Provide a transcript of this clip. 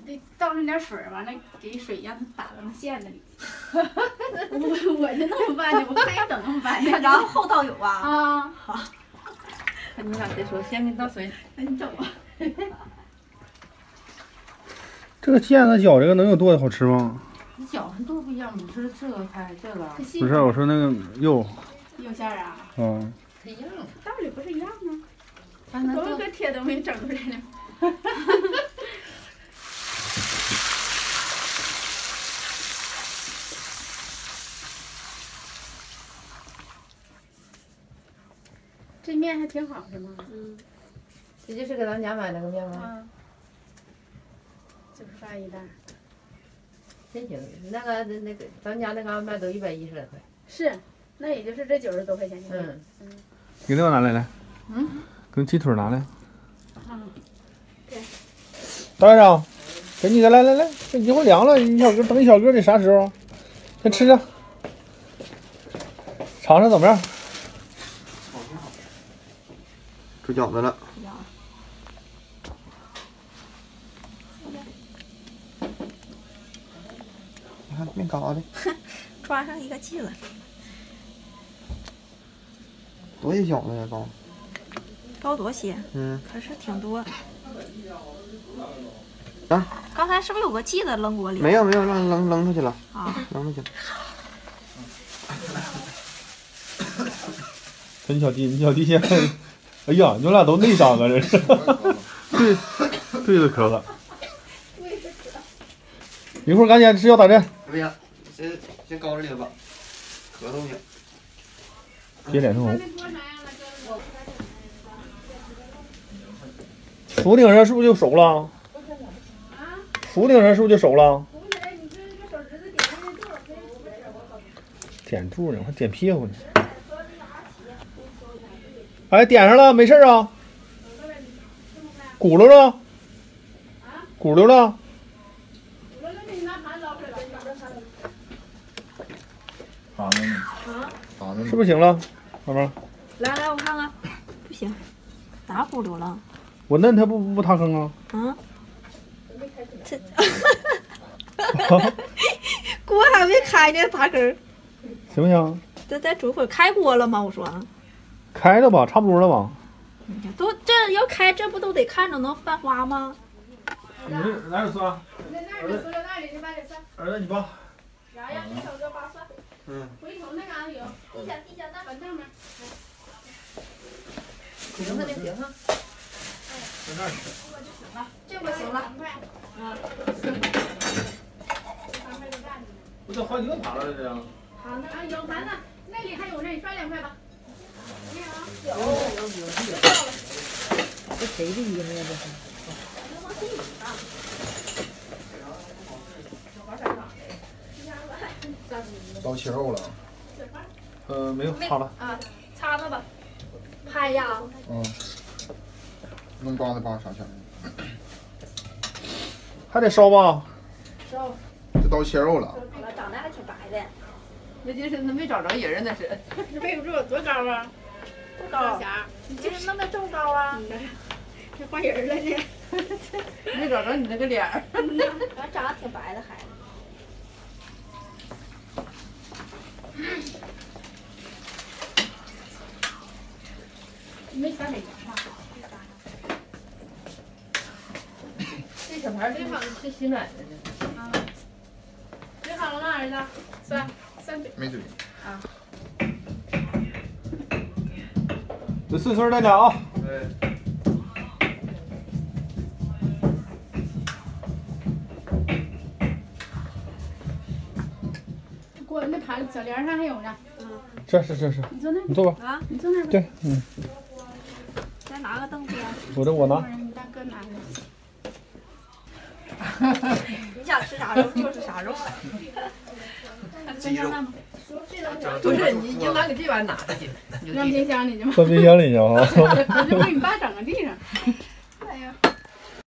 得倒上点水，完了给水让它打到那馅子里。我就那么办的，我看人整那么办的。 然后后倒油啊？ 啊， 好。 看你俩谁说，先给你倒水。 那你整吧。 这个馅子搅这个能有多好吃吗？ 你搅上多不一样，你说这个还这个。 不是，我说那个肉。 肉馅啊。 嗯。 一样。 道理不是一样吗？ 反正都个铁东西整出来了。这面还挺好，是吗？ 嗯。这就是给咱家买那个面吗？ 啊。就是发一袋。 真行，那个，咱家那个卖都110来块。 是，那也就是这90多块钱。 嗯。 给料拿来，来。 嗯。 跟鸡腿拿来。 啊。对。 大院长，给你的，来，这一会儿凉了，一小哥等一小哥，得啥时候？先吃着，尝尝怎么样？ 吃饺子了。你看面疙瘩， 抓上一个气了。 多些饺子呀， 高多些？ 嗯， 可是挺多。 啊？ 刚才是不是有个剂子扔锅里？ 没有，扔出去了。 啊， 扔出去了。 你小弟现在，哎呀，你们俩都内伤啊，这是。对着咳了。一会儿赶紧吃药打针。 不行，先高着脸吧，咳嗽去。 别脸通红。福顶上是不是就熟了？福顶上是不是就熟了？点住呢，我还点屁股呢。哎，点上了，没事啊。鼓溜了？鼓溜了？是不是行了，妈妈？ 来，我看看，不行，哪咕噜了？ 我嫩它不塌坑啊？ 啊？这，锅还没开呢，塌坑。 行不行？ 再煮会儿，开锅了吗？我说。 开了吧，差不多了吧？ 都这要开，这不都得看着能翻花吗？ 你这哪有蒜？ 在那儿，塑料袋里，你把这蒜。 儿子，你扒。 啥呀？你小哥扒蒜。 嗯。 回头那嘎达有。地下那板凳面。 行哈，行哈。 在那儿吃。 这我行了。啊。 我这好几个盘了，这样。 好呢，啊，有盘子，那里还有呢，你刷2块吧。没有？ 有。这谁的衣服呀？这是。 刀切肉了。 没有，擦了。 啊，擦擦吧。拍呀。 嗯。弄疙瘩扒啥钱？ 还得烧吧？ 烧。 这刀切肉了。 长得还挺白的。 那就是他没找着人那是。 你背不住，多高啊？ 多高？你这弄得这么高啊？ 这换人了呢。 没找着你那个脸儿。 咱长得挺白的孩子。 没撒美吧？ 这小孩最好是吃洗奶的呢。 啊。准好了吗，儿子？蒜没嘴。 啊。 这顺顺带俩啊。 对。 锅那盘小帘上还有呢。 是。 你坐那。 你坐吧。 啊， 你坐那吧。 对，嗯。 再拿个凳子呀。 我拿。 你大哥拿着。 你想吃啥肉就是啥肉。 鸡肉。 不是，你就拿给这玩意拿着去。 扔冰箱里去吗？ 放冰箱里去啊。 我就给你爸整个地上。